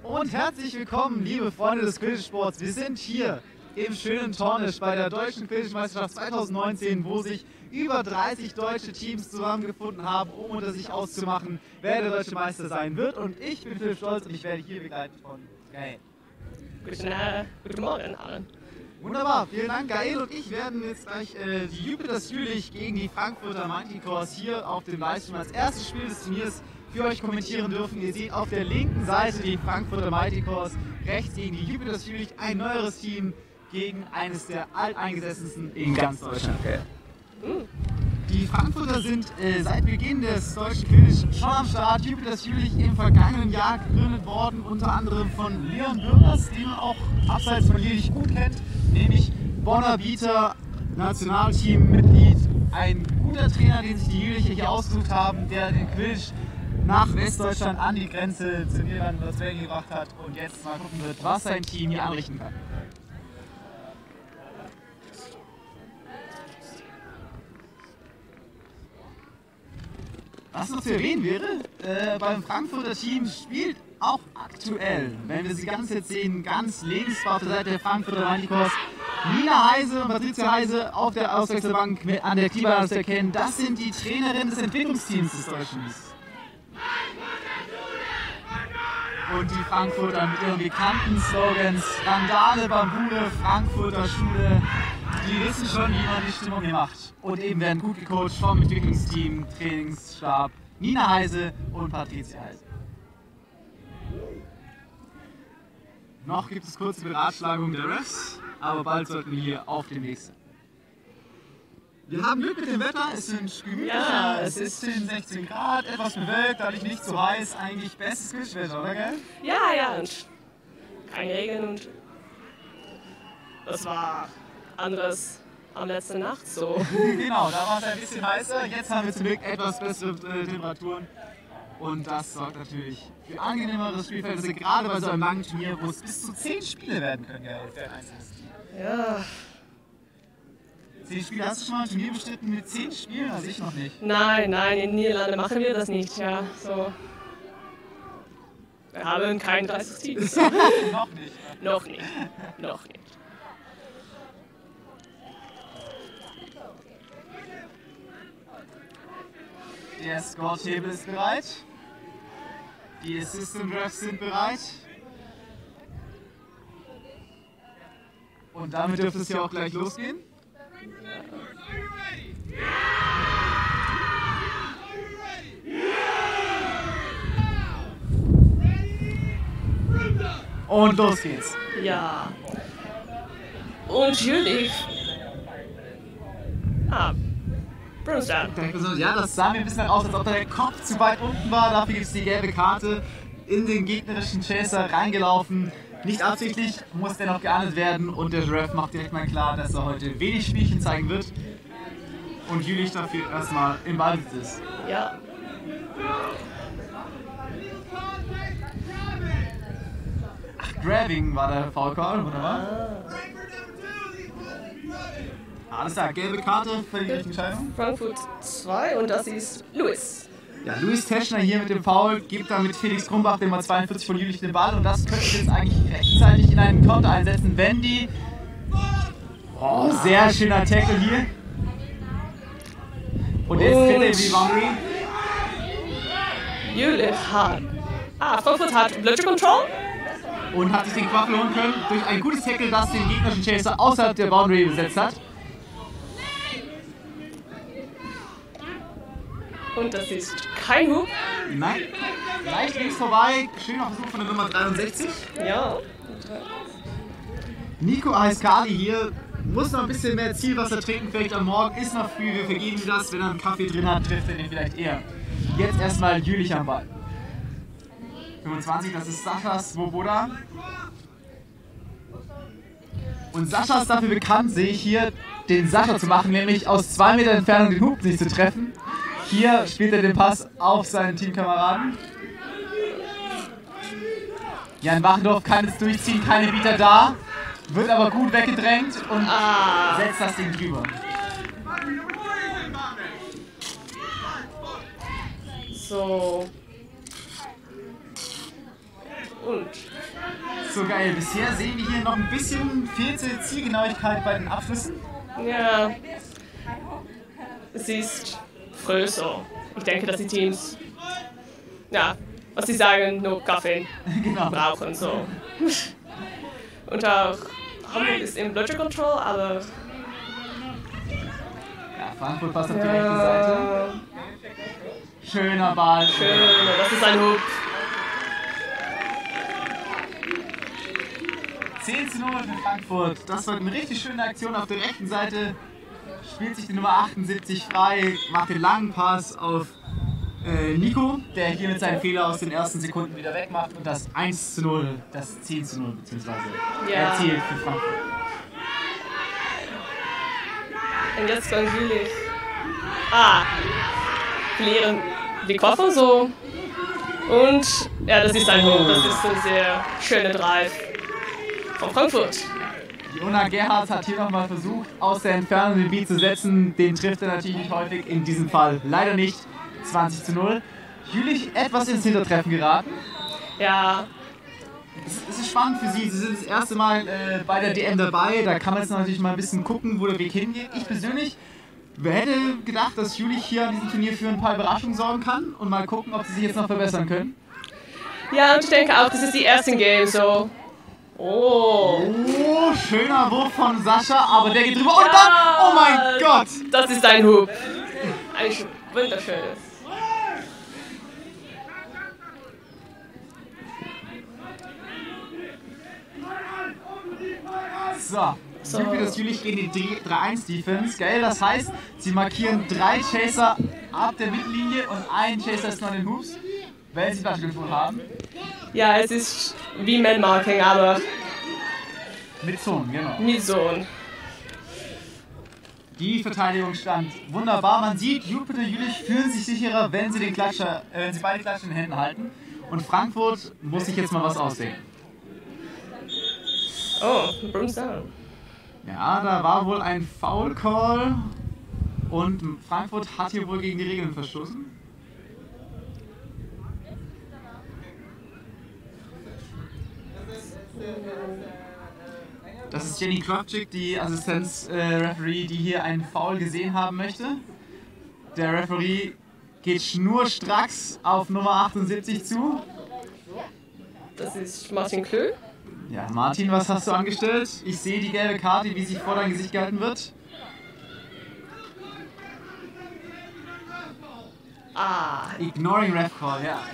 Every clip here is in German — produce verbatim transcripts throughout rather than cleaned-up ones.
Und herzlich willkommen, liebe Freunde des Quidditch-Sports. Wir sind hier im schönen Tornisch bei der Deutschen Quidditch-Meisterschaft zweitausendneunzehn, wo sich über dreißig deutsche Teams zusammengefunden haben, um unter sich auszumachen, wer der deutsche Meister sein wird. Und ich bin Philipp Stolz und ich werde hier begleitet von Gael. Guten, äh, guten Morgen, allen. Wunderbar, vielen Dank. Gael und ich werden jetzt gleich äh, die Jupiters Jülich gegen die Frankfurter Mighty Corps hier auf dem Livestream als erstes Spiel des Turniers für euch kommentieren dürfen. Ihr seht auf der linken Seite die Frankfurter Mighty Corps, rechts gegen die Jupiters Jülich, ein neueres Team gegen eines der alteingesessensten in ganz Deutschland. Die Frankfurter sind äh, seit Beginn des deutschen Quidditch schon am Start. Jupiters Jülich im vergangenen Jahr gegründet worden, unter anderem von Leon Bürgers, den man auch abseits von Jülich gut kennt, nämlich Bonner Bieter, Nationalteammitglied, ein guter Trainer, den sich die Jülicher hier ausgesucht haben, der den Quidditch nach Westdeutschland an die Grenze zu Niederlanden und Westfalen gebracht hat und jetzt mal gucken wird, was sein Team hier anrichten kann. Was noch zu erwähnen wäre, äh, beim Frankfurter Team spielt auch aktuell, wenn wir sie ganz jetzt sehen, ganz links auf der Seite der Frankfurter Mighty Corps, Nina Heise und Patricia Heise auf der Auswechselbank an der Keyboard zu erkennen. Das sind die Trainerinnen des Entwicklungsteams des Deutschen Teams. Und die Frankfurter mit ihren bekannten Slogans Randale, Bambule, Frankfurter Schule, die wissen schon, wie man die Stimmung hier macht. Und eben werden gut gecoacht vom Entwicklungsteam, Trainingsstab, Nina Heise und Patricia Heise. Noch gibt es kurze Beratschlagung der Refs, aber bald sollten wir hier auf dem Weg sein. Wir haben Glück mit dem Wetter, es sind gemütlich, Ja, es ist siebzehn, sechzehn Grad, etwas bewölkt, dadurch nicht so heiß, eigentlich bestes Quidditch-Wetter, oder gell? Ja, ja, und kein Regen und das war anderes am letzten Nacht so. Genau, da war es ein bisschen heißer, jetzt haben wir zum Glück etwas bessere äh, Temperaturen und das sorgt natürlich für angenehmeres Spielfeld, gerade bei so einem langen Turnier, wo es bis zu zehn Spiele werden können, gell, für ein einzelnes Team. Ja. Zehn Spiele, hast du schon mal ein Turnier bestritten mit zehn Spielen? Also ich noch nicht. Nein, nein, in Niederlande machen wir das nicht, ja, so. Wir haben kein dreißig Teams. Noch nicht. Noch nicht, noch nicht. Der Score-Table ist bereit. Die Assistant Refs sind bereit. Und damit dürfte es ja auch gleich losgehen. Und los geht's. Ja. Und Jülich. Ah, Brownstown. Ja, das sah mir ein bisschen aus, als ob der Kopf zu weit unten war. Dafür gibt es die gelbe Karte. In den gegnerischen Chaser reingelaufen. Nicht absichtlich, muss dennoch geahndet werden. Und der Ref macht direkt mal klar, dass er heute wenig Spielchen zeigen wird. Und Jülich dafür erstmal im Ballbesitz ist. Ja. Ach, Grabbing war der Foul Call, wunderbar. Alles klar, gelbe Karte für die richtige Entscheidung. Frankfurt zwei und das ist Louis. Ja, Luis Teschner hier mit dem Foul, gibt dann mit Felix Krumbach, der Nummer zweiundvierzig von Jülich, den Ball. Und das könnte jetzt eigentlich rechtzeitig in einen Konter einsetzen, wenn die... Oh, sehr schöner Tackle hier. Und jetzt tritt er in die Boundary. Jülich hat. Ah, Frankfurt hat Blödsinn Control. Und hat sich den Quaffel holen können durch ein gutes Tackle, das den gegnerischen Chaser außerhalb der Boundary besetzt hat. Und das ist kein Hook. Nein, leicht links vorbei, schöner Versuch von der Nummer dreiundsechzig. Ja. Nico Aiskali hier, muss noch ein bisschen mehr Zielwasser trinken, vielleicht am Morgen, ist noch früh, wir vergeben ihm das, wenn er einen Kaffee drin hat, trifft er den vielleicht eher. Jetzt erstmal Jülich am Ball. fünfundzwanzig, das ist Sascha Svoboda. Und Sascha ist dafür bekannt, sehe ich hier, den Sascha zu machen, nämlich aus zwei Meter Entfernung den Hub nicht zu treffen. Hier spielt er den Pass auf seinen Teamkameraden. Jan Wachendorf kann es durchziehen, keine Bieter da, wird aber gut weggedrängt und Ah. setzt das Ding drüber. So. Und? So geil. Bisher sehen wir hier noch ein bisschen fehlte Zielgenauigkeit bei den Abschlüssen. Ja, es ist früh so. Ich denke, dass die Teams, ja, was sie sagen, nur Kaffee Genau. brauchen. So. Und auch Hamburg ist im Blödscher Control, aber Ja, Frankfurt passt auf die rechte Seite. Schöner Ball. schön, das ist ein Hub. zehn zu null für Frankfurt. Das war eine richtig schöne Aktion auf der rechten Seite. Spielt sich die Nummer achtundsiebzig frei, macht den langen Pass auf äh, Nico, der hier mit seinem Fehler aus den ersten Sekunden wieder wegmacht und das eins zu null, das zehn zu null beziehungsweise Ja. erzielt für Frankfurt. Und jetzt kommt Jülich. Ah, verlieren die Koffer so. Und ja, das ist ein Hub. Das ist ein sehr schöner Drive von Frankfurt. Jona Gerhardt hat hier nochmal versucht, aus der Entfernung den Beat zu setzen. Den trifft er natürlich nicht häufig, in diesem Fall leider nicht. zwanzig zu null. Jülich etwas ins Hintertreffen geraten. Ja, Es es ist spannend für Sie. Sie sind das erste Mal äh, bei der D M dabei. Da kann man jetzt natürlich mal ein bisschen gucken, wo der Weg hingeht. Ich persönlich hätte gedacht, dass Jülich hier an diesem Turnier für ein paar Überraschungen sorgen kann und mal gucken, ob sie sich jetzt noch verbessern können. ja, und ich denke auch, das ist die ersten Games so. Oh, Oh, schöner Wurf von Sascha, aber der geht drüber. Und dann, oh mein Gott! das ist ein Hub. Ein wunderschönes. So, So. Jupiters Jülich gegen die drei eins Defense. Geil, das heißt, sie markieren drei Chaser ab der Mittellinie und ein Chaser ist noch in den Hoops, weil sie Flaschengefühl haben. Ja, es ist wie Man-Marking, aber Mit Zonen, genau. mit Sohn. Die Verteidigung stand wunderbar. Man sieht, Jupiter Jülich fühlen sich sicherer, wenn sie, den Klatscher, äh, wenn sie beide Klatschen in den Händen halten. Und Frankfurt muss sich jetzt mal was ausdenken. Oh, Brooms down. Ja, da war wohl ein Foul Call und Frankfurt hat hier wohl gegen die Regeln verstoßen. Das ist Jenny Krawczyk, die Assistenz-Referee, die hier einen Foul gesehen haben möchte. Der Referee geht schnurstracks auf Nummer achtundsiebzig zu. Das ist Martin Klö. Ja, Martin, was hast du angestellt? Ich sehe die gelbe Karte, wie sie vor dein Gesicht gehalten wird. Ah, Ignoring Ref Call, ja.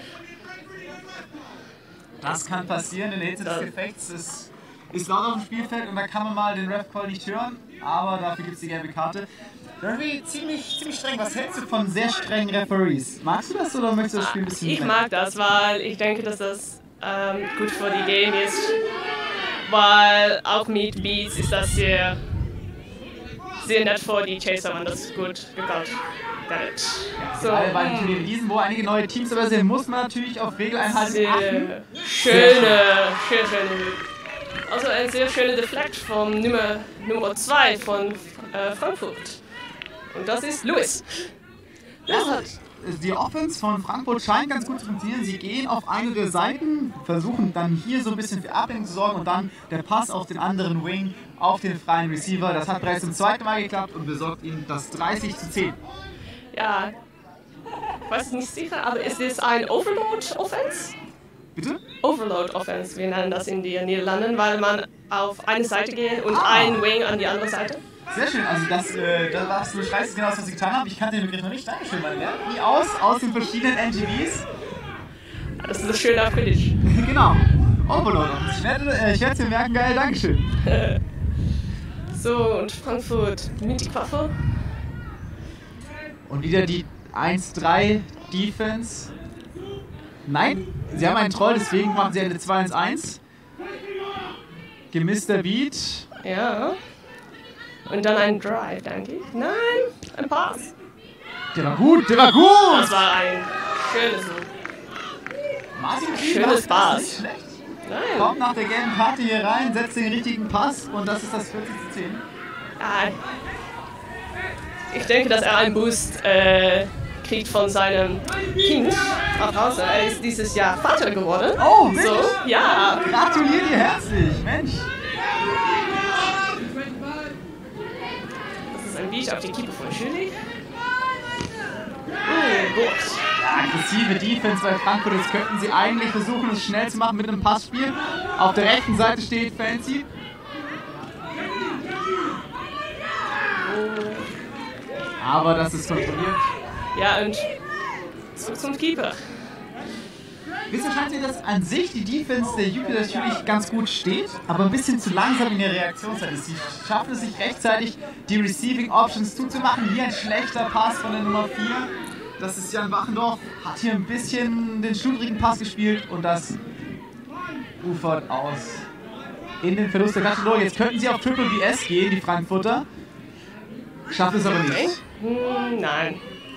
Das kann passieren in der Hitze des Das- Gefechts. Es ist laut auf dem Spielfeld und da kann man mal den Ref Call nicht hören, aber dafür gibt es die gelbe Karte. Irgendwie ziemlich, ziemlich streng. Was hältst du von sehr strengen Referees? Magst du das oder möchtest du das Spiel ein bisschen ich strenger? mag das, weil ich denke, dass das ähm, gut für die Game ist. Weil auch mit Beats ist das sehr, sehr nett für die Chaser, wenn das gut gebaut wird. So, Alle beiden Turniere diesen, wo einige neue Teams dabei sind, muss man natürlich auf Regeleinhalten achten. sehr schöne, schön, schöne. Also ein sehr schöner Deflect vom Nummer Nummer zwei von äh, Frankfurt. Und das ist Lewis. Das hat, die Offense von Frankfurt scheint ganz gut zu funktionieren. Sie gehen auf eine der Seiten, versuchen dann hier so ein bisschen für Ablenkung zu sorgen und dann der Pass auf den anderen Wing, auf den freien Receiver. Das hat bereits zum zweiten Mal geklappt und besorgt ihnen das dreißig zu zehn. Ja, ich weiß nicht sicher, aber ist es ein Overload-Offense? Bitte? Overload-Offense, wir nennen das in den Niederlanden, weil man auf eine Seite geht und ein Wing an die andere Seite. Sehr schön, also das, äh, das was du beschreibst, ist genau das, was ich getan habe. Ich kannte den Begriff noch nicht. Dankeschön, man lernt nie aus, aus den verschiedenen N G Bs. Das ist das Schöne auf Quidditch. Genau. Overload. Ich werde äh, ich werde es mir merken, geil, Dankeschön. So, und Frankfurt mit die Waffe. Und wieder die eins drei Defense. Nein, sie haben einen Troll, deswegen machen sie eine zwei eins eins. Gemisster Beat. Ja. Und dann ein Drive, denke ich. Nein, ein Pass. Der war gut, der war Das gut! war ein schönes Move. Martin Schönes macht das Pass. nicht schlecht. Nein. Kommt nach der gelben Karte hier rein, setzt den richtigen Pass und das ist das vierzig zu zehn. Ah, ich denke, dass er einen Boost äh, kriegt von seinem Kind nach Hause. Er ist dieses Jahr Vater geworden. Oh, So, Ja. Gratuliere dir herzlich, Mensch. Das ist ein Beat auf die Keeper von Julie. Oh, gut. Ja, aggressive Defense bei Frankfurt. Jetzt könnten sie eigentlich versuchen, es schnell zu machen mit einem Passspiel. Auf der rechten Seite steht Fancy. Aber das ist kontrolliert. Ja, und zurück zum Keeper. Bisschen scheint mir, dass an sich die Defense der Jupiter natürlich ganz gut steht, aber ein bisschen zu langsam in der Reaktionszeit ist. Sie schaffen es nicht rechtzeitig, die Receiving Options zuzumachen. Hier ein schlechter Pass von der Nummer vier. Das ist Jan Wachendorf. Hat hier ein bisschen den schludrigen Pass gespielt und das ufert aus in den Verlust der Kategorie. Jetzt könnten sie auf Triple B S gehen, die Frankfurter. Schafft es aber nicht. Hm, nein.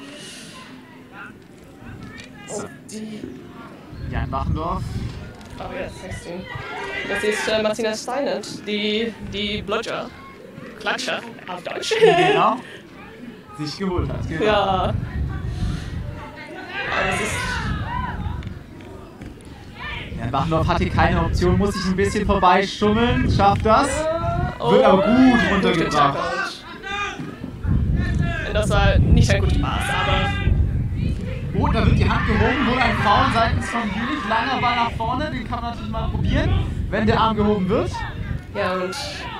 So. Jan Wachendorf. Oh ja, sechzehn. Das ist äh, Martina Steinert, die, die Bludger, Klatscher auf Deutsch. Genau. Sich geholt hat. Genau. Ja. Aber das ist... Jan Wachendorf hatte keine Option, muss sich ein bisschen vorbeischummeln. Schafft das. Oh, Wird aber gut gut runtergebracht. Und das war nicht ein guter Pass, aber... Oh, da wird die Hand gehoben, wohl ein Foul seitens von Jülich. Langer Ball nach vorne, den kann man natürlich mal probieren, wenn der Arm gehoben wird. Ja, und...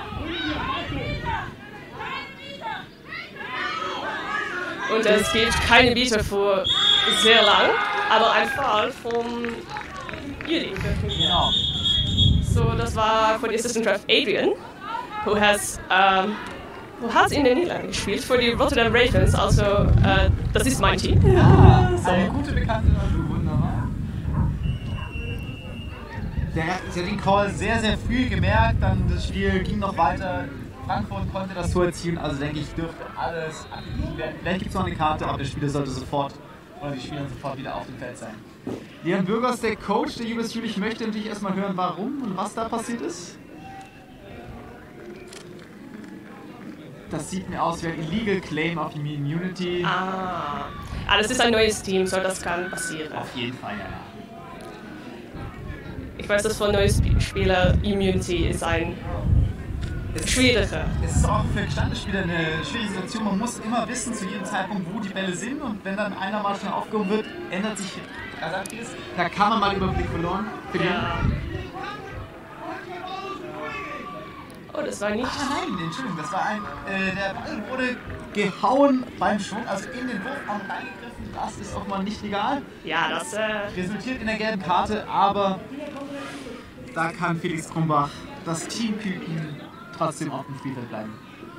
Und es gibt keine Bieter für sehr lang, aber ein Foul vom Jülich. Genau. So, das war von der Assistant Ref Adrian, who has, um, who has in den Niederlanden gespielt, für die Rotterdam Ravens, also uh, das ist mein Team. Ja, so. Eine gute Bekannte, also wunderbar. Der hat den Call sehr, sehr früh gemerkt, dann das Spiel ging noch weiter. Frankfurt konnte das Tor erzielen, also denke ich, dürfte alles abgegeben werden. Vielleicht gibt es noch eine Karte, aber der Spieler sollte sofort, oder die Spieler sofort wieder auf dem Feld sein. Leon Bürgers, der Coach der Juventus Jülich, möchte natürlich erstmal hören, warum und was da passiert ist. Das sieht mir aus wie ein Illegal Claim auf Immunity. Ah, ah, das ist ein neues Team, so das kann passieren. Auf jeden Fall, ja. Ich weiß, dass für neue Spieler Immunity ist ein schwieriger. Es ist auch für gestandene Spieler eine schwierige Situation. Man muss immer wissen zu jedem Zeitpunkt, wo die Bälle sind, und wenn dann einer mal schnell aufgehoben wird, ändert sich vieles. Da kann man mal Überblick verloren. Ja. Oh, das war nicht... Ah nein, Entschuldigung, das war ein... Äh, der Ball wurde gehauen beim Schwung, also in den Wurfarm reingegriffen. Das ist auch mal nicht legal. Ja, das... Äh Resultiert in der gelben Karte, aber da kann Felix Krumbach, das Teamküken, trotzdem auf dem Spielfeld bleiben.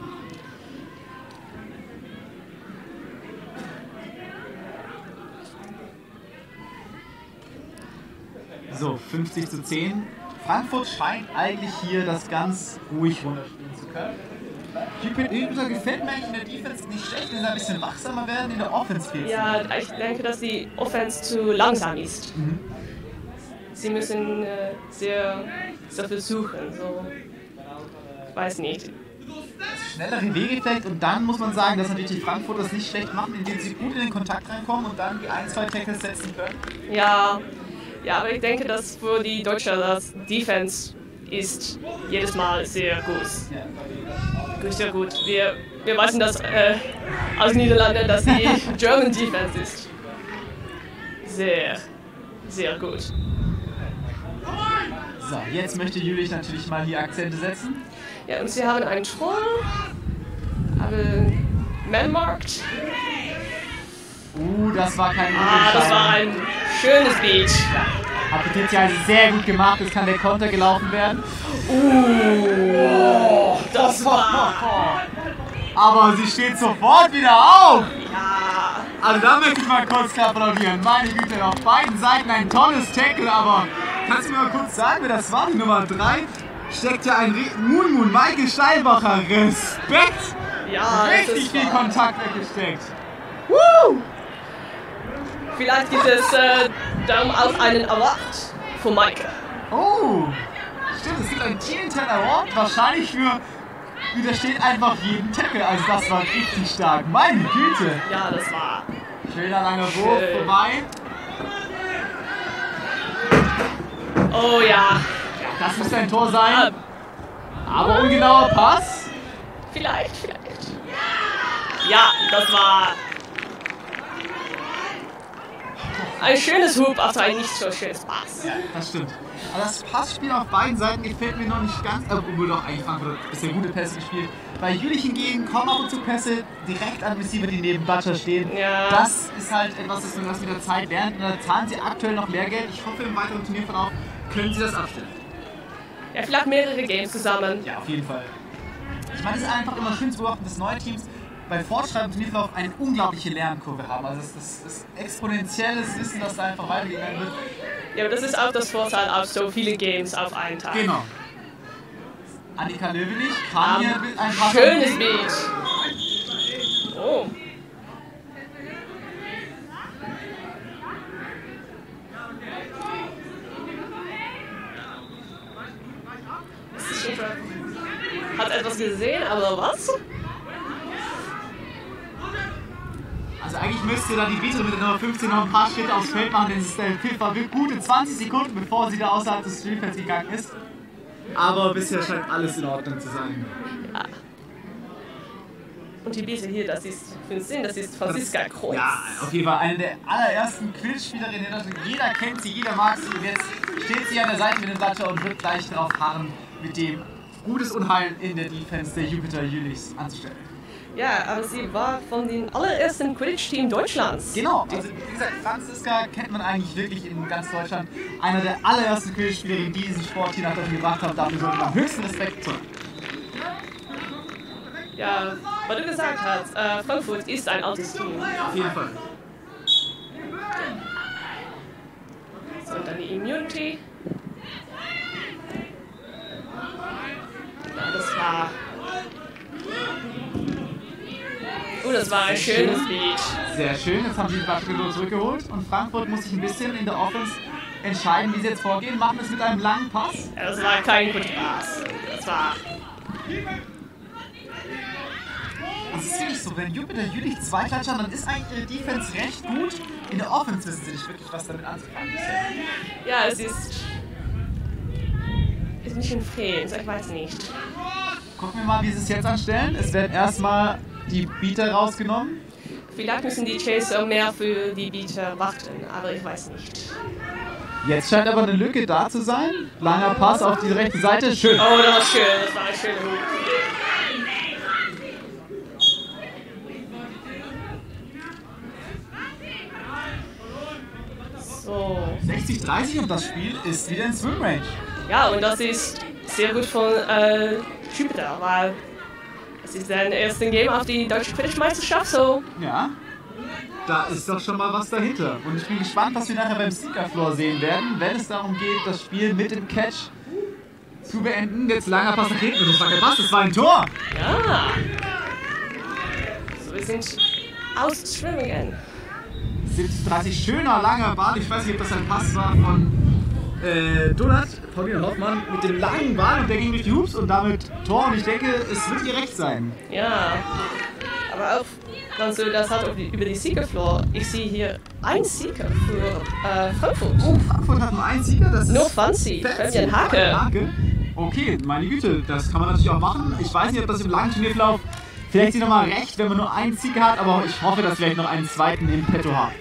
So, fünfzig zu zehn. Frankfurt scheint eigentlich hier das ganz ruhig runterspielen zu können. Jupiter gefällt mir eigentlich in der Defense nicht schlecht, wenn sie ein bisschen wachsamer werden, in der Offense fehlt. Ja, ich denke, dass die Offense zu langsam ist. Mhm. Sie müssen äh, sehr, sehr versuchen, so... Ich weiß nicht. Schnellere Wege vielleicht, und dann muss man sagen, dass natürlich die Frankfurter das nicht schlecht machen, indem sie gut in den Kontakt reinkommen und dann die ein, zwei Tackles setzen können. Ja, ja, aber ich denke, dass für die Deutschen das Defense ist jedes Mal sehr gut. Ja. Sehr gut. Wir, wir wissen das äh, aus Niederlanden, dass die German Defense ist sehr, sehr gut. So, jetzt möchte Jülich natürlich mal hier Akzente setzen. Ja, und sie haben einen Troll, haben Man-Markt. Uh, das war kein guter Ah, das war ein schönes Beat. Ja. Hat Petizia sehr gut gemacht, es kann der Konter gelaufen werden. Uh, das war... Aber sie steht sofort wieder auf! Ja. Also da möchte ich mal kurz applaudieren. Meine Güte, auf beiden Seiten ein tolles Tackle, aber kannst du mir mal kurz sagen, wer das war? Die Nummer drei steckt ja ein Moon Moon, Michael Steinbacher. Respekt! Ja, richtig viel wahr. Kontakt weggesteckt. Woo! Vielleicht gibt es äh, Daumen auf einen Award für Maike. Oh, stimmt, es gibt einen Team-Intent Award, wahrscheinlich für widersteht einfach jeden Tackle. Also das war richtig stark. Meine Güte. Ja, das war... Schöner langer Wurf Schön. vorbei. Oh ja. Das müsste ein Tor sein. Aber ungenauer Pass. Vielleicht, vielleicht. Ja, das war ein schönes Hoop after ein nicht so schönes Pass. Ja, das stimmt. Aber das Passspiel auf beiden Seiten gefällt mir noch nicht ganz, obwohl doch eigentlich Frankfurt bisher gute Pässe gespielt. Bei Jülich hingegen kommen ab und zu Pässe direkt an Receiver, die neben Butcher stehen. Ja. Das ist halt etwas, das man das mit der Zeit lernt. Und da zahlen sie aktuell noch Lehrgeld. Ich hoffe, im weiteren Turnierverlauf können sie das abstellen. Ja, vielleicht mehrere Games zusammen. Ja, auf jeden Fall. Ich meine, es ist einfach immer schön zu beobachten, dass neue Teams bei fortschreitendem Turnierverlauf eine unglaubliche Lernkurve haben. Also das ist, das ist exponentielles Wissen, das da einfach weitergegangen wird. Ja, aber das ist auch das Vorteil auf so viele Games auf einen Tag. Genau. Annika Löwenig kann Um, hier ein paar... schönes Beat. Oh. Hat etwas gesehen, aber was? Also eigentlich müsste da die Bieterin mit der Nummer fünfzehn noch ein paar Schritte aufs Feld machen, denn der Pfiff war gute zwanzig Sekunden, bevor sie da außerhalb des Spielfelds gegangen ist. Aber bisher scheint alles in Ordnung zu sein. Ja. Und die Biete hier, das ist fünfzehn, das ist Franziska Kreuz. Ja, auf jeden Fall eine der allerersten Quidditch-Spielerinnen in Deutschland. Jeder kennt sie, jeder mag sie. Und jetzt steht sie an der Seite mit dem Butcher und wird gleich darauf harren, mit dem gutes Unheil in der Defense der Jupiter Jülichs anzustellen. Ja, aber sie war von den allerersten Quidditch-Team Deutschlands. Genau, also wie gesagt, Franziska kennt man eigentlich wirklich in ganz Deutschland. Einer der allerersten Quidditch-Spielerinnen, die diesen Sport hier nach Deutschland gebracht haben. Dafür sollte man höchsten Respekt zollen. Ja, was du gesagt hast, äh, Frankfurt ist ein altes Team. Auf jeden Fall. So, und dann die Immunity. Ja, das war... Oh, das war ein schönes Beat. Sehr schön, jetzt haben sie die Basketball zurückgeholt und Frankfurt muss sich ein bisschen in der Offense entscheiden, wie sie jetzt vorgehen. Machen es mit einem langen Pass. Ja, das war kein guter Pass. Das war... Es ist wirklich so, wenn Jupiter Jülich zwei Klatscher, dann ist eigentlich ihre Defense recht gut. In der Offense wissen sie nicht wirklich, was damit anzufangen ist. Ja, es ist... ist ein bisschen fehl, ich weiß nicht. Gucken wir mal, wie sie es jetzt anstellen. Es werden erstmal die Beater rausgenommen. Vielleicht müssen die Chaser mehr für die Beater warten, aber ich weiß nicht. Jetzt scheint aber eine Lücke da zu sein. Langer Pass auf die rechte Seite. Schön. Oh, das war schön, das war ein schöner Hook. So. sechzig dreißig und das Spiel ist wieder in Swim Range. Ja, und das ist sehr gut von äh, Jupiter, weil es ist sein erstes Game auf die deutsche Quidditch-Meisterschaft, so. Ja, da ist doch schon mal was dahinter. Und ich bin gespannt, was wir nachher beim Seeker-Floor sehen werden, wenn es darum geht, das Spiel mit dem Catch zu beenden. Jetzt langer Pass nach hinten. Das war kein Pass, das war ein Tor. Ja. So, wir sind aus Schwimmen. siebzig dreißig, schöner langer Ball. Ich weiß nicht, ob das ein Pass war von äh, Donat, Pauline Hoffmann, mit dem langen Ball und der ging durch die Hoops und damit Tor. Und ich denke, es wird ihr recht sein. Ja. Aber auch, wenn du das hat über die Seeker-Floor, ich sehe hier ein Seeker für äh, Frankfurt. Oh, Frankfurt hat nur einen Sieger. Das Nur ist fancy. fancy. Fabian Hake. Hake. Okay, meine Güte, das kann man natürlich auch machen. Ich weiß nicht, ob das im langen Turnierverlauf vielleicht sie nochmal recht, wenn man nur einen Sieger hat, aber ich hoffe, dass wir vielleicht noch einen zweiten im Petto haben.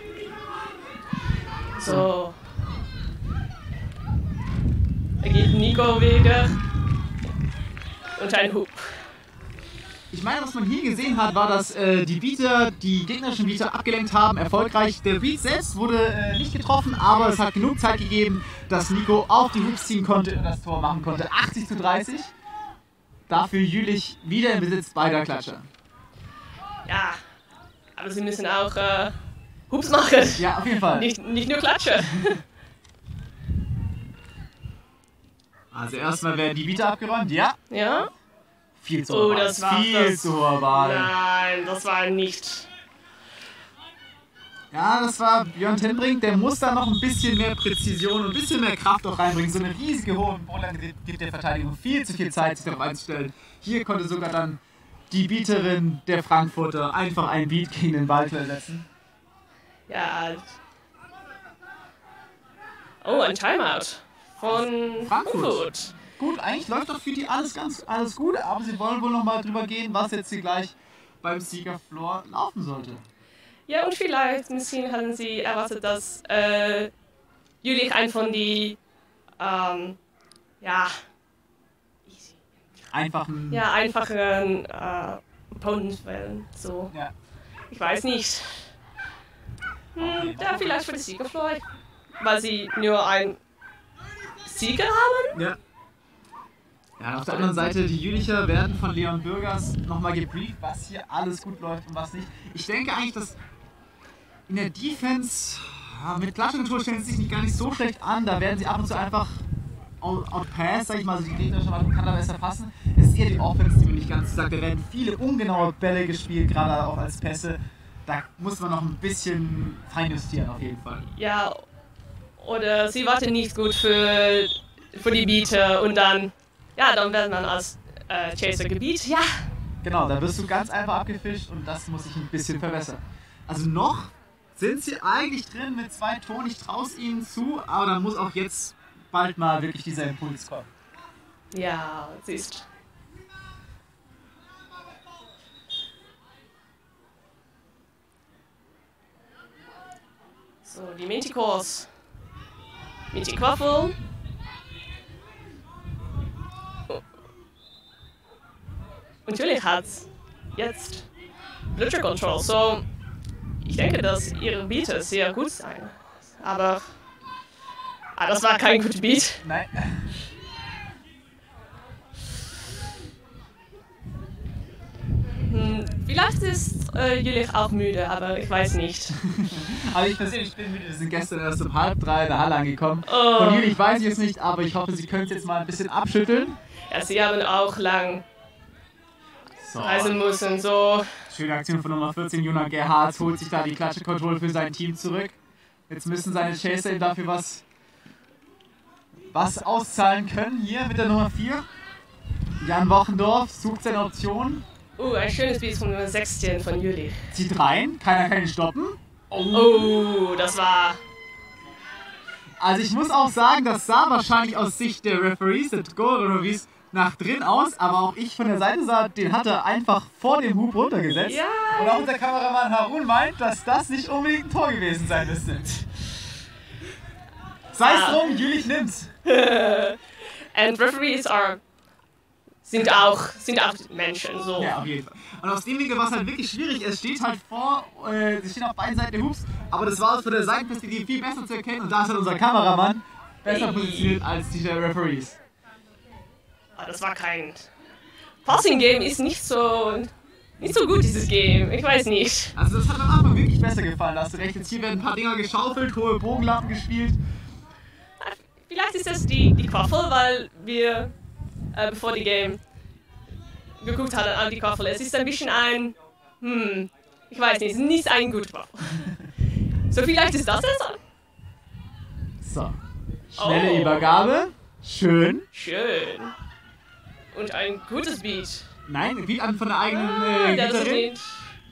So. Da geht Nico Wege und ein Hoop. Ich meine, was man hier gesehen hat, war, dass äh, die Beater die gegnerischen Beater abgelenkt haben, erfolgreich. Der Beat selbst wurde äh, nicht getroffen, aber es hat genug Zeit gegeben, dass Nico auf die Hoops ziehen konnte und das Tor machen konnte. achtzig zu dreißig. Dafür Jülich wieder im Besitz beider Klatscher. Ja, aber sie müssen auch äh, Hoops machen. Ja, auf jeden Fall. Nicht, nicht nur Klatsche. Also erstmal werden die Beater abgeräumt, ja. Ja? Viel zu Oh, hoher Ball. das war Viel das. zu hoher Ball. Nein, das war nicht. Ja, das war Björn Tenbrink, der muss da noch ein bisschen mehr Präzision und ein bisschen mehr Kraft auch reinbringen. So eine riesige hohe Bowline gibt der Verteidigung viel zu viel Zeit, sich darauf einzustellen. Hier konnte sogar dann die Beaterin der Frankfurter einfach einen Beat gegen den Ball setzen. Ja. Oh, ein Timeout von Frankfurt. Frankfurt. Gut, eigentlich läuft doch für die alles ganz alles gut, aber sie wollen wohl noch mal drüber gehen, was jetzt hier gleich beim Siegerfloor laufen sollte. Ja, und vielleicht misschien haben sie erwartet, dass äh, Jülich ein von die ähm, ja, Einfachen. ja, einfacheren äh, Opponents wählen. So. Ja. Ich weiß nicht. Hm, ja, vielleicht für die Siegerfloor, weil sie nur einen Sieger haben. Ja. Ja, auf der anderen Seite, die Jülicher werden von Leon Bürgers nochmal gebrieft, was hier alles gut läuft und was nicht. Ich denke eigentlich, dass in der Defense ja, mit Klatschkontrolle stellen sie sich nicht gar nicht so schlecht an. Da werden sie ab und zu einfach outpass, sag ich mal, also die gegnerische Mannschaft kann da besser passen. Es ist eher die Offense, die mir nicht ganz sagt. Da werden viele ungenaue Bälle gespielt, gerade auch als Pässe. Da muss man noch ein bisschen feinjustieren auf jeden Fall. Ja, oder sie warten nicht gut für, für die Beater und dann, ja, dann werden man als äh, Chaser gebiet. Ja. Genau, da wirst du ganz einfach abgefischt und das muss ich ein bisschen verbessern. Also noch sind sie eigentlich drin mit zwei Toren, ich traue es ihnen zu, aber dann muss auch jetzt bald mal wirklich dieser Impuls kommen. Ja, siehst. So, die Manticores. Mantiquaffel. Und Jülich hat jetzt Blitzer Control, so ich denke, dass ihre Beate sehr gut sein. Aber ah, das war kein guter Beat. Nein. Hm, vielleicht ist äh, Jülich auch müde, aber ich weiß nicht. Also ich persönlich bin müde, wir sind gestern erst um halb drei in der Halle angekommen. Oh. Von Jülich weiß ich es nicht, aber ich hoffe, sie können es jetzt mal ein bisschen abschütteln. Ja, sie haben auch lang So. reisen müssen, so. Schöne Aktion von Nummer vierzehn, Jonas Gerhardt holt sich da die Klatsche-Kontrolle für sein Team zurück. Jetzt müssen seine Chaser ihm dafür was, was auszahlen können. Hier mit der Nummer vier. Jan Wochendorf sucht seine Option. Uh, ein schönes Beat von Nummer sechzehn von Jülich. Zieht rein, keiner kann ihn stoppen. Oh, das war... Also ich muss auch sagen, das sah wahrscheinlich aus Sicht der Referees, der Goal-Referees, nach drin aus, aber auch ich von der Seite sah, den hat er einfach vor dem Hub runtergesetzt. Ja. Und auch unser Kameramann Harun meint, dass das nicht unbedingt ein Tor gewesen sein müsste. Sei es Ah. drum, Jülich nimmt's. And referees are... sind auch, sind auch Menschen, so. Ja, auf jeden Fall. Und aus dem Winkel war es halt wirklich schwierig. Es steht halt vor, äh, sie stehen auf beiden Seiten der Hubs, aber das war aus von der Seitenperspektive viel besser zu erkennen und da ist halt unser Kameramann besser Hey. positioniert als die der Referees. Ah, das war kein... Passing Game ist nicht so... nicht so gut, dieses Game. Ich weiß nicht. Also das hat am Anfang wirklich besser gefallen, da hast du recht. Jetzt hier werden ein paar Dinger geschaufelt, hohe Bogenlampen gespielt. Vielleicht ist das die, die Quaffel, weil wir, äh, bevor die Game geguckt hatten, an die Quaffel. Es ist ein bisschen ein... Hm... Ich weiß nicht, es ist nicht ein guter Quaffel. So, vielleicht ist das jetzt... So, schnelle Oh. Übergabe. Schön. Schön. Und ein gutes Beat. Nein, wie an von der eigenen Ah, äh, der das Gitterin. nicht.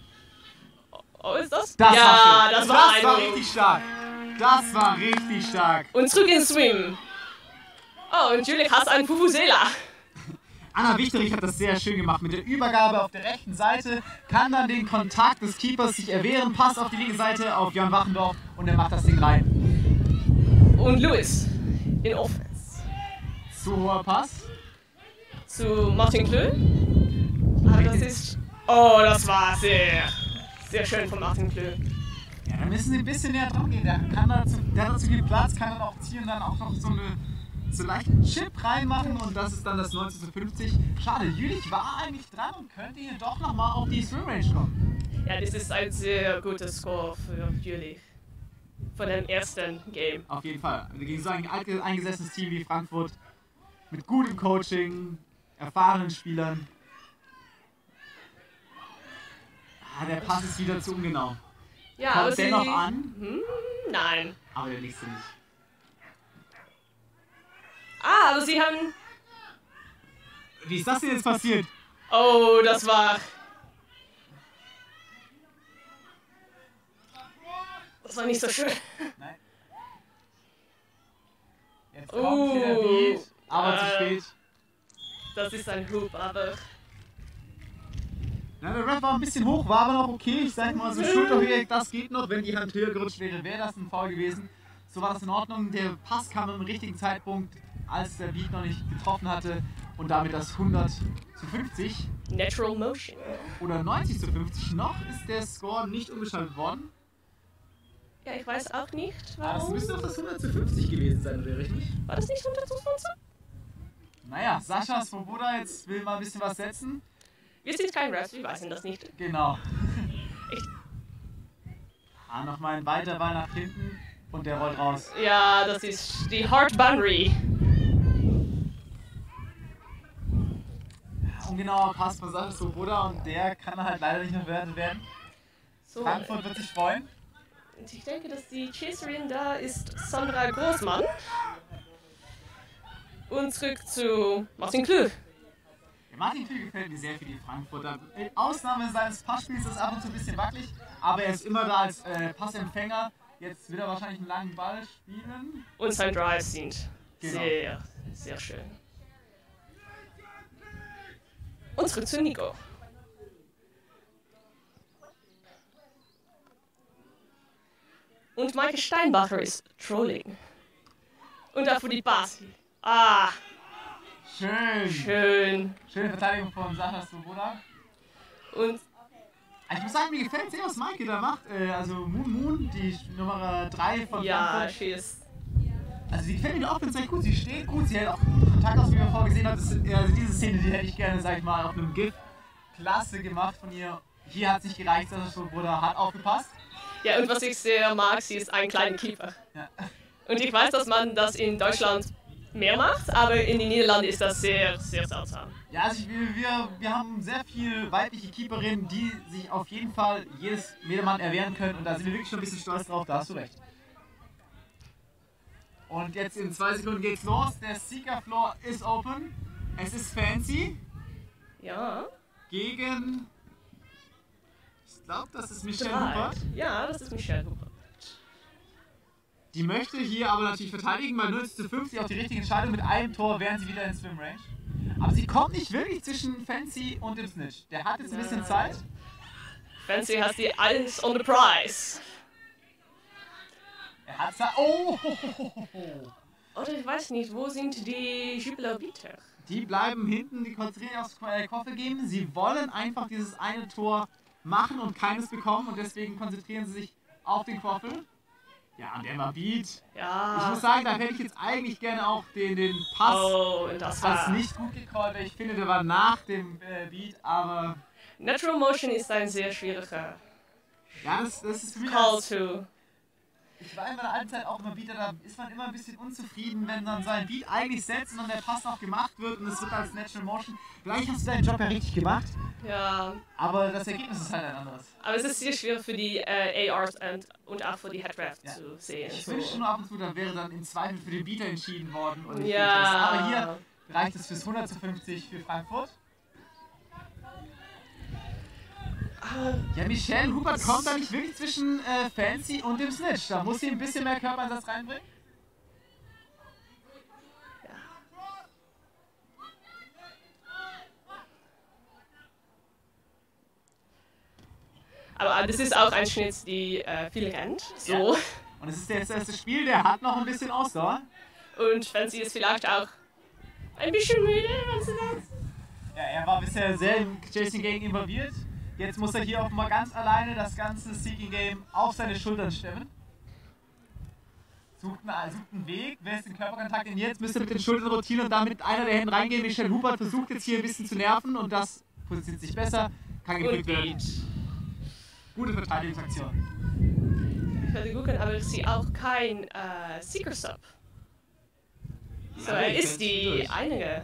Oh, ist das? Das ja, war schön. das war das ein... war richtig stark. Das war richtig stark. Und zurück ins Swim. Oh, und Jülich hat einen Fufusela. Anna Wichterich hat das sehr schön gemacht. Mit der Übergabe auf der rechten Seite kann dann den Kontakt des Keepers sich erwehren. Pass auf die linke Seite auf Jan Wachendorf und er macht das Ding rein. Und Lewis in Offense. Zu hoher Pass. Zu Martin Klö. Aber das ist... Oh, das war sehr, sehr schön von Martin Klö. Ja, da müssen sie ein bisschen näher dran gehen. Der, kann da zu, der hat da zu viel Platz, kann dann auch ziehen und dann auch noch so eine so leichten Chip reinmachen und das ist dann das neunzehn zu fünfzig. Schade, Jülich war eigentlich dran und könnte hier doch nochmal auf die Swim-Range kommen. Ja, das ist ein sehr guter Score für Jülich. Von dem ersten Game. Auf jeden Fall. Gegen so ein alt- eingesessenes Team wie Frankfurt mit gutem Coaching, erfahrenen Spielern. Ah, der Pass ist wieder zu ungenau. Ja, aber Kommt sie... der noch an? Hm, nein. Aber der nächste nicht. Ah, aber sie haben... Wie ist das denn jetzt passiert? Oh, das war... Das war nicht so schön. Nein. Jetzt kommt hier der Uh, Beat, aber zu äh, spät. Das ist ein Hoop, aber Ja, der Ref war ein bisschen hoch, war aber noch okay. Ich sag mal so Schulterhöhe, das geht noch. Wenn die Hand höher gerutscht wäre, wäre das ein Foul gewesen. So war das in Ordnung. Der Pass kam im richtigen Zeitpunkt, als der Beat noch nicht getroffen hatte. Und damit das hundert zu fünfzig Natural Motion. oder neunzig zu fünfzig. Noch ist der Score nicht umgeschaltet worden. Ja, ich weiß auch nicht, Aber es warum. müsste doch das hundert zu fünfzig gewesen sein, oder richtig? War das nicht hundert zu zwanzig? Naja, Sascha Svoboda jetzt will mal ein bisschen was setzen. Wir sind kein Refs, wir wissen das nicht. Genau. Ich, Ah, nochmal ein weiter Ball nach hinten und der rollt raus. ja, das ist die Hard Boundary. Ungenauer Pass von Sascha Svoboda und der kann halt leider nicht mehr bewertet werden. So, Frankfurt wird sich freuen. und ich denke, dass die Chaserin da ist Sandra Großmann. Und zurück zu Martin Klug. Der Martin Kühl gefällt mir sehr für die Frankfurter. Mit Ausnahme seines Passspiels ist es ab und zu ein bisschen wackelig, aber er ist immer da als äh, Passempfänger. Jetzt wird er wahrscheinlich einen langen Ball spielen. Und sein Drives sind Genau. sehr, sehr schön. Und zurück zu Nico. Und Maike Steinbacher ist Trolling. Und dafür die Basi. Ah, Schön. schön. Schöne Verteidigung von Sascha Svoboda. Und Ich muss sagen, mir gefällt sehr, was Maike da macht. Äh, also Moon Moon, die Nummer drei von ja, Frankfurt. she is. Also sie gefällt mir auch sehr gut. Sie steht gut, sie hält auch Kontakt aus, wie wir vorher gesehen haben. Das ist, also diese Szene, die hätte ich gerne, sag ich mal, auf einem GIF klasse gemacht von ihr. Hier hat es nicht gereicht, Sascha Svoboda hat aufgepasst. Ja, und was ich sehr mag, sie ist ein kleiner Keeper. Ja. Und ich weiß, dass man das in Deutschland mehr macht, aber in den Niederlanden ist das sehr, sehr seltsam. Ja, also ich, wir, wir, wir haben sehr viele weibliche Keeperinnen, die sich auf jeden Fall jedes Jedermann erwehren können und da sind wir wirklich schon ein bisschen stolz drauf, da hast du recht. Und jetzt in zwei Sekunden geht's los, der Seeker Floor ist open, es ist Fancy Ja. gegen, ich glaube das ist Michelle Drei. Huppert. Ja, das ist Michelle Huppert. Die möchte hier aber natürlich verteidigen, weil neunzig zu fünfzig auch die richtige Entscheidung, mit einem Tor wären sie wieder in Swim Range. Aber sie kommt nicht wirklich zwischen Fancy und dem Snitch. Der hat jetzt ein bisschen Zeit. Fancy has die Eyes on the prize. Er hat Zeit. Oh! Oder ich weiß nicht, wo sind die Jupiler Beater? Die bleiben hinten, die konzentrieren aufs äh, Koffer geben. Sie wollen einfach dieses eine Tor machen und keines bekommen und deswegen konzentrieren sie sich auf den Quaffel. Ja, und der war Beat. Ich Ja. muss sagen, da hätte ich jetzt eigentlich gerne auch den, den Pass. Oh, und das Das war. nicht gut gecallt. Ich finde, der war nach dem äh, Beat, aber Natural Motion ist ein sehr schwieriger ja, das, das ist für mich. Call Als, to. ich war in meiner alten Zeit auch immer Beater, da ist man immer ein bisschen unzufrieden, wenn dann sein Beat eigentlich setzt und dann der Pass noch gemacht wird und es wird als Natural Motion. Vielleicht hast du deinen Job ja richtig gemacht, Ja. aber das Ergebnis ist halt ein anderes. Aber es ist sehr schwierig für die äh, A Rs und, und auch für die Headraft Ja. zu sehen. Ich So. wünschte nur ab und zu, da wäre dann im Zweifel für den Beater entschieden worden. Und nicht für Ja. das. Aber hier reicht es fürs hundert zu fünfzig für Frankfurt. Ja, Michelle Huppert kommt da nicht wirklich zwischen äh, Fancy und dem Snitch. Da muss sie ein bisschen mehr Körpereinsatz reinbringen. Aber das ist auch ein Schnitt, die äh, viel rennt. So. Ja. Und es ist jetzt das erste Spiel, der hat noch ein bisschen Ausdauer. Und Fancy ist vielleicht auch ein bisschen müde, wenn sie das. Ja, er war bisher sehr im Chasing Game involviert. Jetzt muss er hier offenbar ganz alleine das ganze Seeking Game auf seine Schultern stemmen. Sucht einen, sucht einen Weg, lässt den Körperkontakt in. Jetzt müsste er mit den Schultern rotieren und damit einer der Hände reingehen. Michelle Huppert versucht jetzt hier ein bisschen zu nerven und das positioniert sich besser. Kann Und gekriegt werden. Beat. Gute Verteidigungsaktion. Ich werde gucken, aber ich sehe auch kein äh, Seeker Sub. So, Ja, er ich ist find's die durch. einige.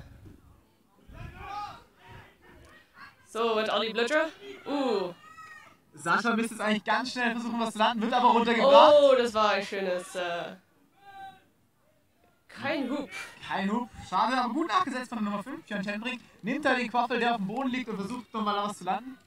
So, und Olli Bludger. Uh. Sascha müsste jetzt eigentlich ganz schnell versuchen, was zu landen, wird aber runtergebracht. Oh, das war ein schönes. Äh, kein Hoop. Kein Hub. Schade, aber gut nachgesetzt von der Nummer fünf, Björn Tendring. Nimmt da den Quaffel, der auf dem Boden liegt und versucht nochmal da was zu landen.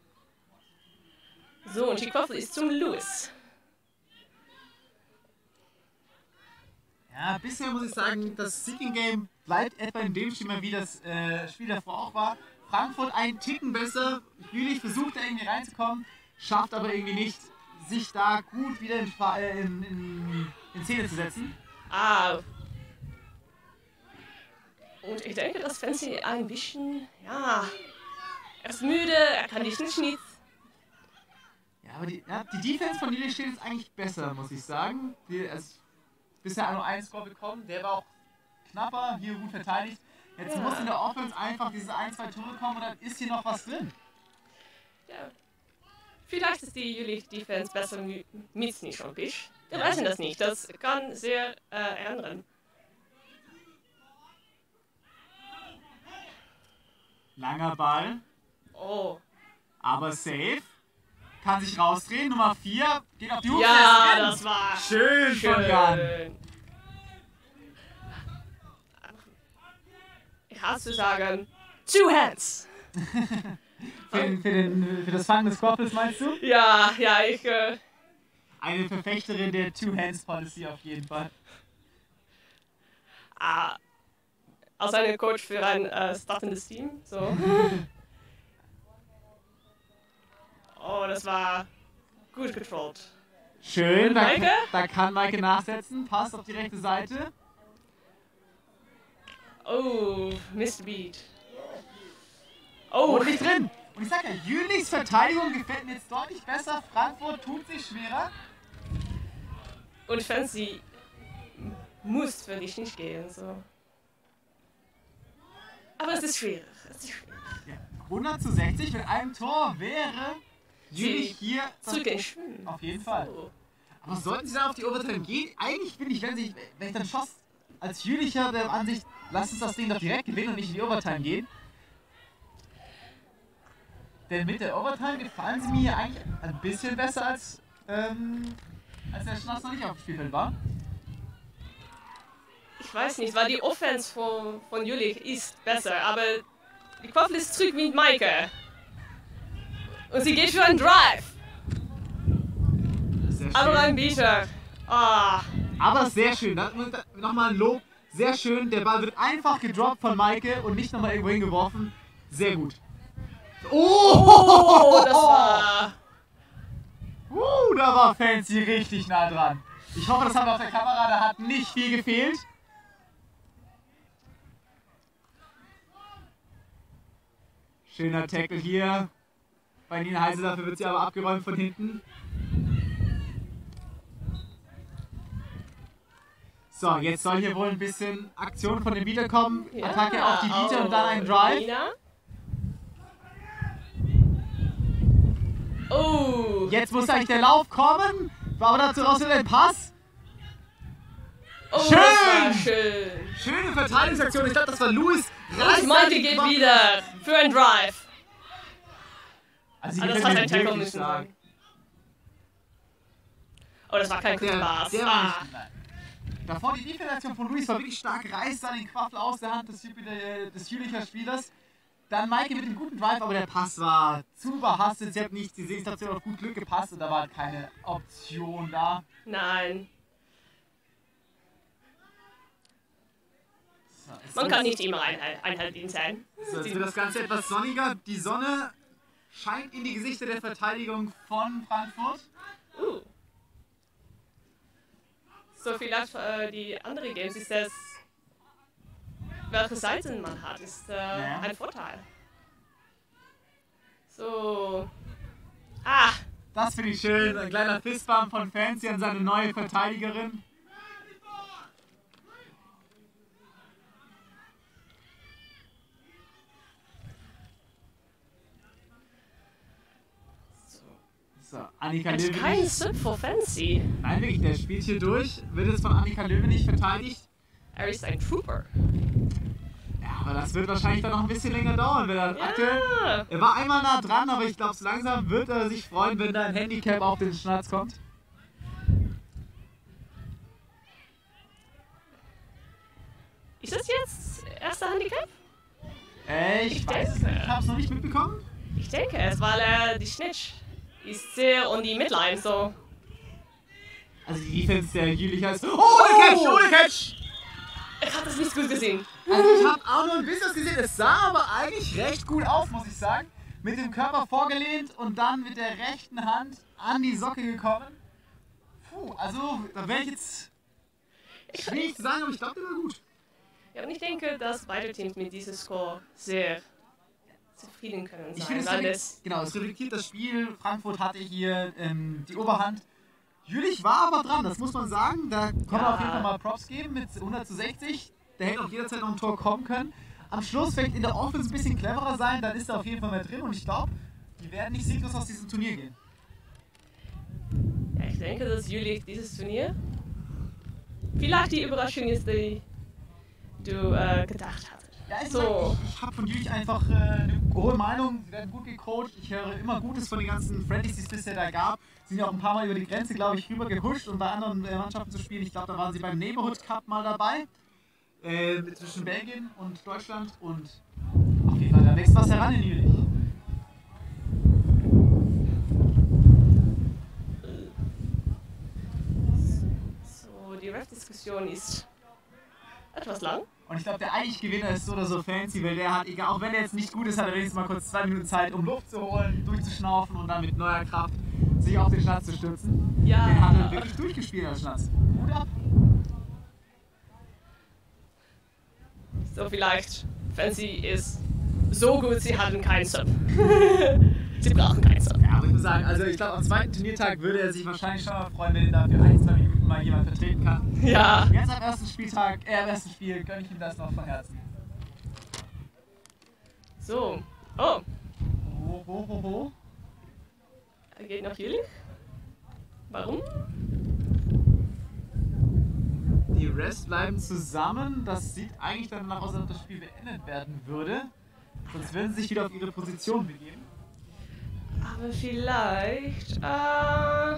So, und die Quaffel ist zum Lewis. Ja, bisher muss ich sagen, das Seeking Game bleibt etwa in dem Schema, wie das äh, Spiel davor auch war. Frankfurt einen Ticken besser. Jülich versucht da irgendwie reinzukommen, schafft aber irgendwie nicht, sich da gut wieder in, in, in, in Szene zu setzen. Ah. Und ich denke, dass Fancy ein bisschen, ja, er ist müde, er kann nicht nicht. Ja, aber die, ja, die Defense von Jülich steht jetzt eigentlich besser, muss ich sagen. Die, also, bisher nur einen Score bekommen, der war auch knapper, hier gut verteidigt. Jetzt ja. muss in der Offense einfach diese ein, zwei Tore kommen und dann ist hier noch was drin. Ja. Vielleicht ist die Jülich Defense besser mit nicht schon Bisch. Wir ja. wissen das nicht, das kann sehr äh, ändern. Langer Ball. Oh. Aber safe. Kann sich rausdrehen. Nummer vier geht auf die Hufe. Ja, das war schön, schön von Jan. Ich hasse zu sagen, two hands. für, den, für, den, für das Fangen des Kopfes meinst du? Ja, ja, ich... Äh Eine Verfechterin der Two-Hands-Policy auf jeden Fall. Ah, als eine Coach für ein äh, startendes Team, so. Oh, das war gut getrollt. Schön, da, da kann Maike nachsetzen. Passt auf die rechte Seite. Oh, Mister Beat. Oh, oh nicht drin. Und ich sag ja, Jülichs Verteidigung gefällt mir jetzt deutlich besser. Frankfurt tut sich schwerer. Und Fancy muss für dich nicht gehen, so. Aber es ist schwierig. Es ist schwierig. Ja, hundert zu sechzig mit einem Tor wäre Jülich hier zurück in Schwimmen. Auf jeden Fall. So. Aber sollten sie dann auf die Overtime gehen? Eigentlich bin ich, wenn, sie, wenn ich dann schoss, als Jülicher der Ansicht, lass uns das Ding doch direkt gewinnen und nicht in die Overtime gehen. Denn mit der Overtime gefallen sie mir hier eigentlich ein bisschen besser als, ähm, als der Schnaps noch nicht auf dem Spielfeld war. Ich weiß nicht, weil die Offense von, von Jülich ist besser, aber die Quaffel ist zurück mit Maike. Und sie geht für einen Drive. Aber ein Beater. Ah. Aber sehr schön. Nochmal ein Lob. Sehr schön. Der Ball wird einfach gedroppt von Maike und nicht nochmal irgendwo hingeworfen. Sehr gut. Oh, das war... Uh, da war Fancy richtig nah dran. Ich hoffe, das haben wir auf der Kamera. Da hat nicht viel gefehlt. Schöner Tackle hier. Bei Nina Heise, dafür wird sie aber abgeräumt von hinten. So, jetzt soll hier wohl ein bisschen Aktion von dem Beater kommen. Ja, Attacke auf die Beater oh, und dann ein Drive. Nina. Oh. Jetzt muss eigentlich der Lauf kommen. War aber dazu raus der Pass. Oh, schön. Das war schön! Schöne Verteidigungsaktion. Ich glaube, das war Louis. Und Maike geht wieder für einen Drive. Also ah, das hat ein Tackle müssen sein. Oh, das war kein guter Pass. Ah. Davor die Defense-Aktion von Luis war wirklich stark, reißt dann den Quaffel aus der Hand des, des Jülicher Spielers. Dann Maike mit dem guten Drive, aber der Pass war zu überhastet. Sie hat nicht die Situation auf gut Glück gepasst und da war keine Option da. Nein. So, man kann nicht immer einhalten sein. So, jetzt wird das Ganze etwas sonniger. Die Sonne scheint in die Gesichter der Verteidigung von Frankfurt. Uh. So vielleicht äh, die andere Games ist das, welche Seiten man hat, ist äh, ja. ein Vorteil. So. Ah! Das finde ich schön. Ein kleiner Fistbump von Fancy an seine neue Verteidigerin. So, Annika Löwe. Das ist kein Sub für Fancy. Nein, wirklich, der spielt hier durch. Wird es von Annika Löwe nicht verteidigt? Er ist ein Trooper. Ja, aber das wird wahrscheinlich dann noch ein bisschen länger dauern. Wenn er, ja. aktuell, er war einmal nah dran, aber ich glaube, so langsam wird er sich freuen, wenn da ein Handicap auf den Schnatz kommt. Ist das jetzt erster Handicap? Äh, ich, ich weiß es nicht. Ich habe es noch nicht mitbekommen. Ich denke es, weil er die Snitch ist sehr on die Midline, so. Also die Defense der Jülich heißt... Oh, ohne Catch, ohne Catch! Ich habe das nicht gut gesehen. Also ich habe auch nur ein bisschen gesehen, es sah aber eigentlich recht gut aus, muss ich sagen. Mit dem Körper vorgelehnt und dann mit der rechten Hand an die Socke gekommen. Puh, also da wäre ich jetzt schwierig zu sagen, aber ich glaube, der war gut. Ja, und ich denke, dass beide Teams mit diesem Score sehr zufrieden können sein. Ich finde, es, weil reflekt, es genau, es reflektiert das Spiel. Frankfurt hatte hier ähm, die Oberhand. Jülich war aber dran, das muss man sagen. Da kann man Ja. auf jeden Fall mal Props geben mit hundert zu sechzig. Da hätte auch jederzeit noch ein Tor kommen können. Am Schluss vielleicht in der Offense ein bisschen cleverer sein, dann ist er auf jeden Fall mehr drin. Und ich glaube, die werden nicht sieglos aus diesem Turnier gehen. Ja, ich denke, dass Jülich dieses Turnier vielleicht die Überraschung ist, die du äh, gedacht hattest. Ja, ich, So. ich, ich habe von Jülich einfach äh, eine hohe Meinung. Sie werden gut gecoacht. Ich höre immer Gutes von den ganzen Friendlies, die es bisher da gab. Sie sind ja auch ein paar Mal über die Grenze, glaube ich, rüber gehuscht und bei anderen äh, Mannschaften zu spielen. Ich glaube, da waren sie beim Neighborhood Cup mal dabei. Äh, zwischen Belgien und Deutschland. Und auf jeden Fall, da wächst was heran in Jülich. So, die Ref-Diskussion ist etwas lang. Und ich glaube, der eigentliche Gewinner ist so oder so fancy, weil der hat, egal, auch wenn er jetzt nicht gut ist, hat er wenigstens mal kurz zwei Minuten Zeit, um Luft zu holen, durchzuschnaufen und dann mit neuer Kraft sich auf den Schnatz zu stürzen. Ja. Den hat er wirklich durchgespielt als Schnatz. Hut ab. So, vielleicht, Fancy ist so gut, sie hatten keinen Sub. Sie brauchen keinen Sub. Ja, aber ich muss sagen, also ich glaube, am zweiten Turniertag würde er sich wahrscheinlich schon mal freuen, wenn ihn da für ein, zwei Minuten mal jemand vertreten kann. Ja. Jetzt am ersten Spieltag, äh, am ersten Spiel gönne ich ihm das noch von Herzen. So. Oh, Ho, ho, ho, ho. er geht nach Jülich. Warum? Die Rest bleiben zusammen. Das sieht eigentlich danach aus, als ob das Spiel beendet werden würde. Sonst würden sie sich wieder auf ihre Position begeben. Aber vielleicht. Äh... Ah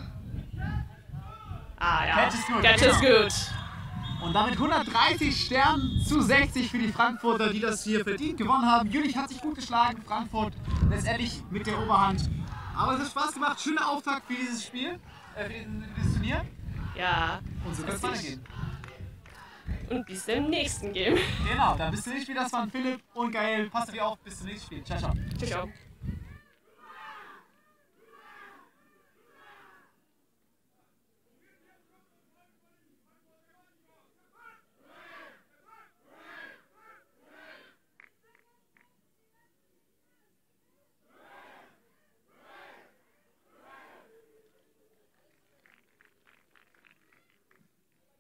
ja. Catch is good, Catch is genau. good. Und damit hundertdreißig Sternen zu sechzig für die Frankfurter, die das hier verdient gewonnen haben. Jülich hat sich gut geschlagen, Frankfurt letztendlich mit der Oberhand. Aber es hat Spaß gemacht, schöner Auftakt für dieses Spiel, äh, für dieses Turnier. Ja. Und so wird es weitergehen. Und bis zum nächsten Game. Genau, dann bis zum nächsten Spiel. Das waren Philipp und Gael. Passt auf euch auf, bis zum nächsten Spiel. Ciao, ciao. Ciao, ciao.